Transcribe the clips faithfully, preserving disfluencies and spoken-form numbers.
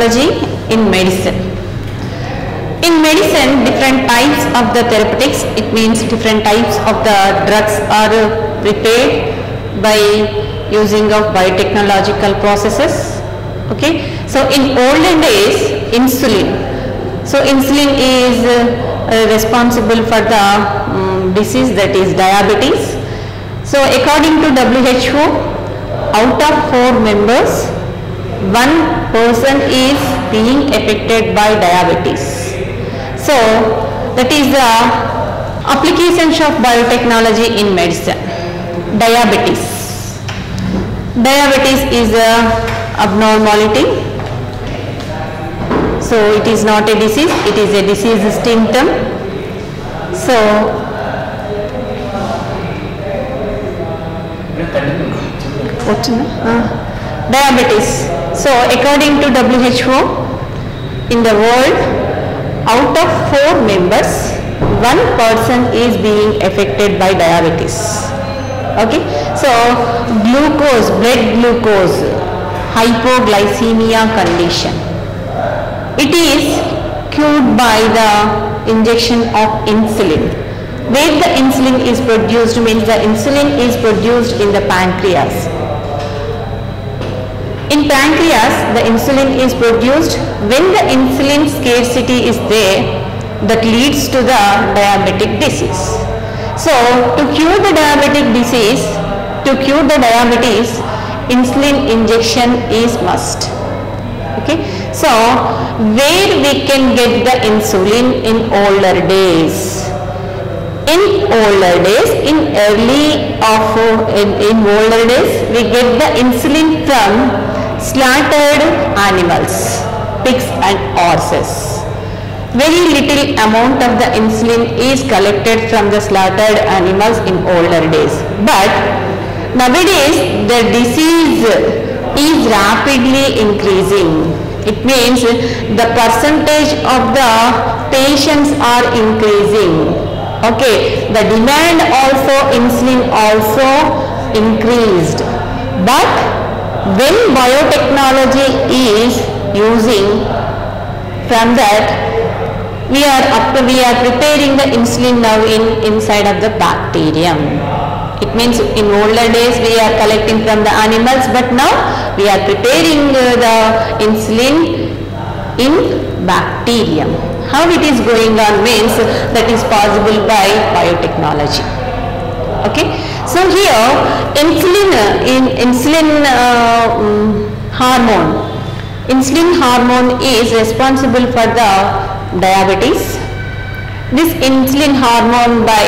biotechnology in medicine. In medicine, different types of the therapeutics, it means different types of the drugs are prepared by using of biotechnological processes. Okay, so in olden days, insulin. So insulin is uh, responsible for the um, disease that is diabetes. So according to W H O, out of four members, one person is being affected by diabetes. So that is the applications of biotechnology in medicine. Diabetes. Diabetes is a abnormality. So it is not a disease, it is a disease symptom. So what uh, diabetes. So according to W H O, in the world, out of four members, one person is being affected by diabetes. Okay, so glucose, blood glucose, hypoglycemia condition. It is cured by the injection of insulin. Where the insulin is produced means the insulin is produced in the pancreas. In pancreas, the insulin is produced. When the insulin scarcity is there, that leads to the diabetic disease. So, to cure the diabetic disease, to cure the diabetes, insulin injection is must. Okay. So, where we can get the insulin in older days? In older days, in early of, in, in older days, we get the insulin from slaughtered animals, pigs and horses. Very little amount of the insulin is collected from the slaughtered animals in older days. But nowadays, the disease is rapidly increasing. It means the percentage of the patients are increasing. Okay, the demand also, insulin also increased. But when biotechnology is using, from that we are up to, we are preparing the insulin now in inside of the bacterium. It means in older days we are collecting from the animals, but now we are preparing uh, the insulin in bacterium. How it is going on means that is possible by biotechnology. Okay, so here insulin in insulin uh, um, hormone. Insulin hormone is responsible for the diabetes. This insulin hormone by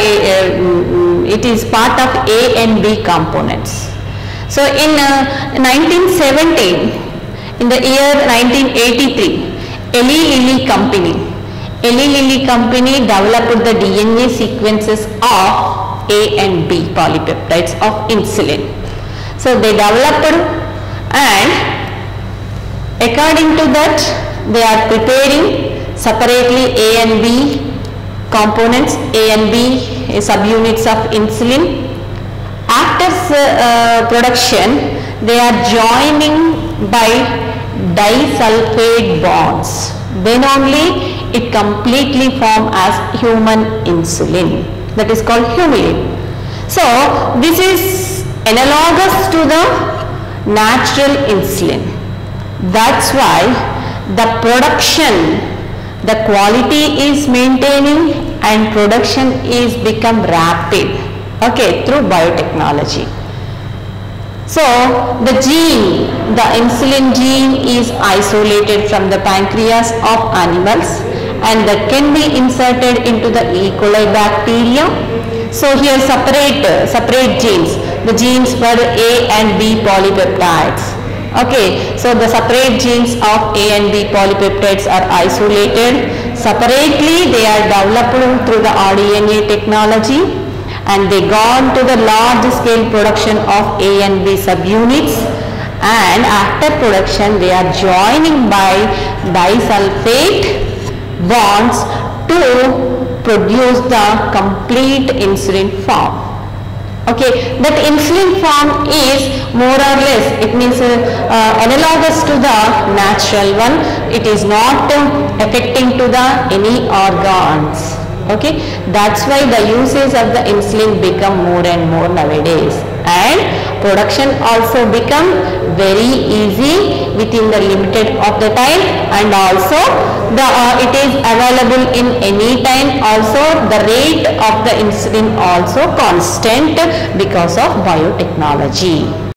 uh, it is part of A and B components. So in uh, nineteen seventeen, in the year nineteen eighty-three, Eli Lilly company. Eli Lilly company developed the D N A sequences of A and B polypeptides of insulin. So they developed, and according to that they are preparing separately A and B components, A and B subunits of insulin. After uh, production, they are joining by disulfide bonds. Then only it completely form as human insulin, that is called humulin. So this is analogous to the natural insulin. That's why the production, the quality is maintaining and production is become rapid, okay, through biotechnology. So the gene, the insulin gene is isolated from the pancreas of animals, and that can be inserted into the E. coli bacteria. So here separate, separate genes, the genes for A and B polypeptides. Okay, so the separate genes of A and B polypeptides are isolated. Separately they are developed through the R D N A technology, and they gone to the large scale production of A and B subunits, and after production they are joining by disulfide bonds to produce the complete insulin form. Okay, that insulin form is more or less, it means uh, uh, analogous to the natural one. It is not uh, affecting to the any organs. Okay, that's why the usage of the insulin become more and more nowadays, and production also become very easy within the limited of the time, and also the uh, it is available in any time. Also the rate of the insulin also constant because of biotechnology.